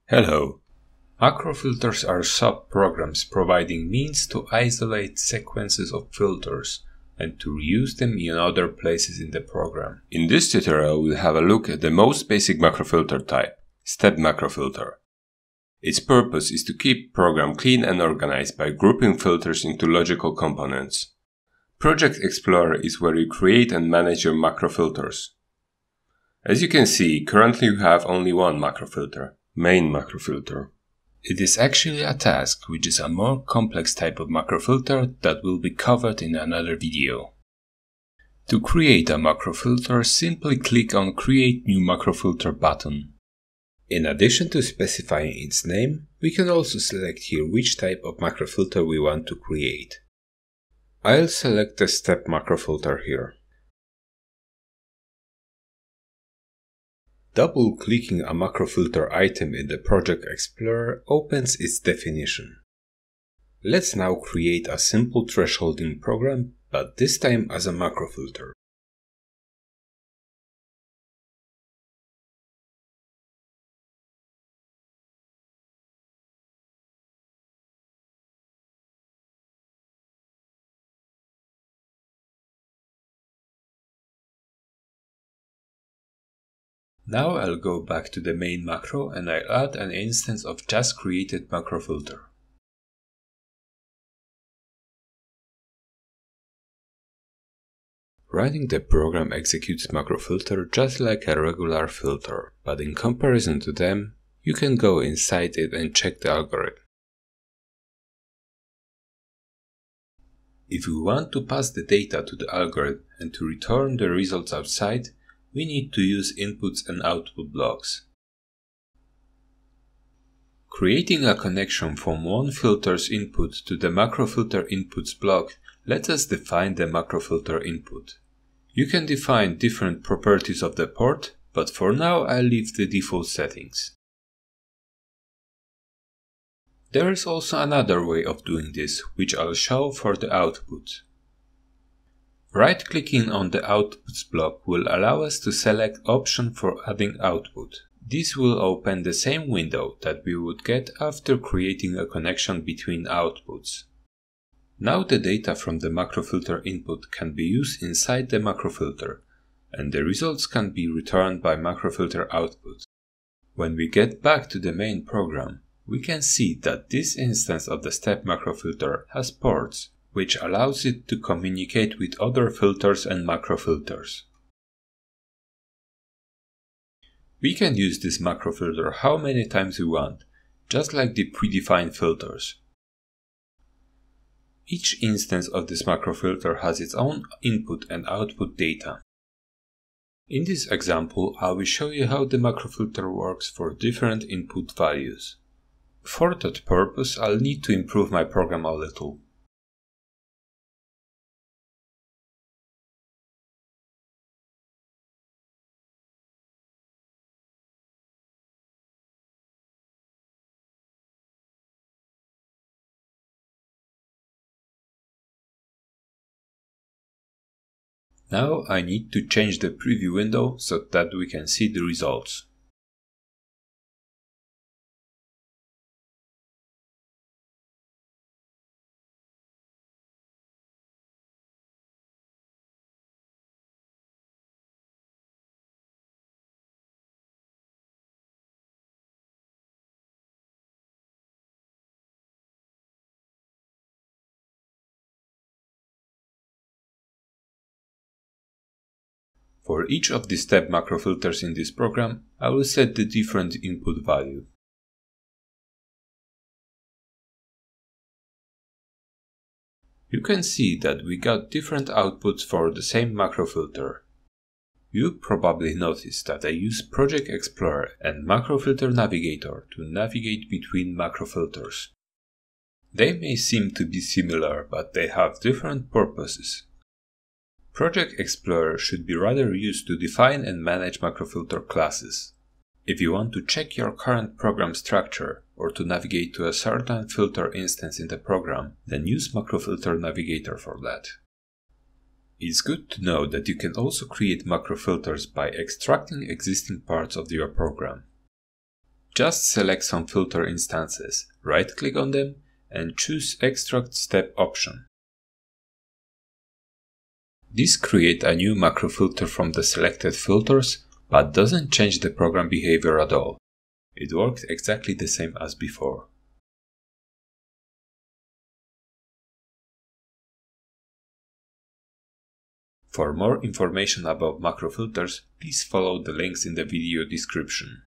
Hello! Macrofilters are subprograms providing means to isolate sequences of filters and to reuse them in other places in the program. In this tutorial, we'll have a look at the most basic macrofilter type, step macrofilter. Its purpose is to keep program clean and organized by grouping filters into logical components. Project Explorer is where you create and manage your macrofilters. As you can see, currently we have only one macrofilter, main macrofilter. It is actually a task, which is a more complex type of macrofilter that will be covered in another video. To create a macrofilter, simply click on Create New Macrofilter button. In addition to specifying its name, we can also select here which type of macrofilter we want to create. I'll select the step macrofilter here. Double-clicking a macrofilter item in the Project Explorer opens its definition. Let's now create a simple thresholding program, but this time as a macrofilter. Now I'll go back to the main macro and I'll add an instance of just created macrofilter. Running the program executes macrofilter just like a regular filter, but in comparison to them, you can go inside it and check the algorithm. If we want to pass the data to the algorithm and to return the results outside, we need to use inputs and output blocks. Creating a connection from one filter's input to the Macrofilter Inputs block lets us define the Macrofilter input. You can define different properties of the port, but for now I'll leave the default settings. There is also another way of doing this, which I'll show for the output. Right-clicking on the Outputs block will allow us to select option for adding output. This will open the same window that we would get after creating a connection between outputs. Now the data from the Macrofilter input can be used inside the macrofilter, and the results can be returned by Macrofilter Output. When we get back to the main program, we can see that this instance of the step macrofilter has ports, which allows it to communicate with other filters and macrofilters. We can use this macrofilter how many times we want, just like the predefined filters. Each instance of this macrofilter has its own input and output data. In this example, I will show you how the macrofilter works for different input values. For that purpose, I'll need to improve my program a little. Now I need to change the preview window so that we can see the results. For each of the step macrofilters in this program, I will set the different input value. You can see that we got different outputs for the same macrofilter. You probably noticed that I use Project Explorer and Macrofilter Navigator to navigate between macrofilters. They may seem to be similar, but they have different purposes. Project Explorer should be rather used to define and manage macrofilter classes. If you want to check your current program structure or to navigate to a certain filter instance in the program, then use Macrofilter Navigator for that. It's good to know that you can also create macrofilters by extracting existing parts of your program. Just select some filter instances, right-click on them, and choose Extract Step option. This creates a new macrofilter from the selected filters, but doesn't change the program behavior at all. It works exactly the same as before. For more information about macrofilters, please follow the links in the video description.